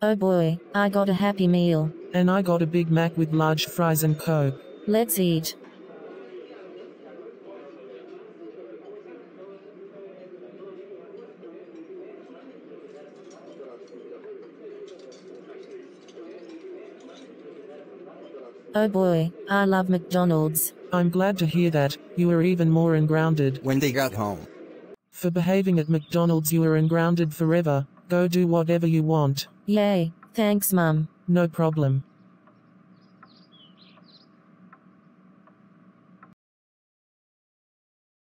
Oh boy, I got a Happy Meal. And I got a Big Mac with large fries and Coke. Let's eat. Oh boy, I love McDonald's. I'm glad to hear that. You were even more ungrounded. When they got home. For behaving at McDonald's, you were ungrounded forever. Go do whatever you want. Yay, thanks Mum. No problem.